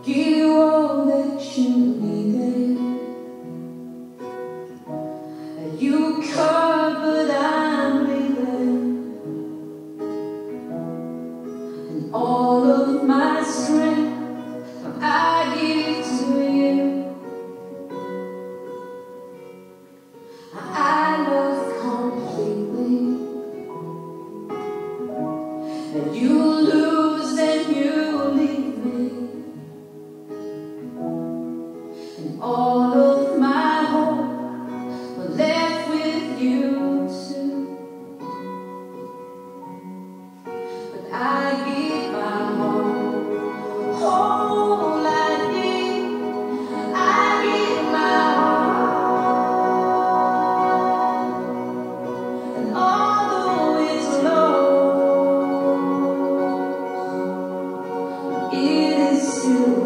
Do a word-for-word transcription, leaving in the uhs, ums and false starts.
give you all that you needed. You caught, but I'm breathing, and all of my strength I give to you. I love completely, and you lose and you leave me, and all of my hope were left with you too. But I give my heart, all I need, I give my heart, and although it's lost, it is still